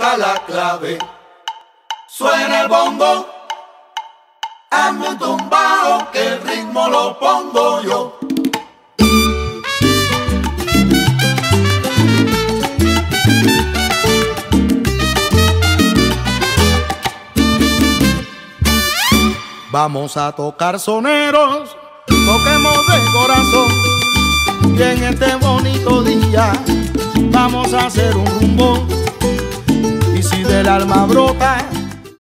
está la clave. Suena el bongo, hazme un tumbao que el ritmo lo pongo yo. Vamos a tocar soneros, toquemos de corazón, y en este bonito día vamos a hacer un rumbo. Y si del alma brota